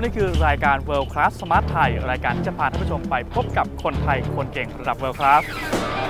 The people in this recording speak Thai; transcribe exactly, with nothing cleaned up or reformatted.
นี่คือรายการ World Class Smart Thai รายการที่จะพาท่านผู้ชมไปพบกับคนไทยคนเก่งระดับ World Class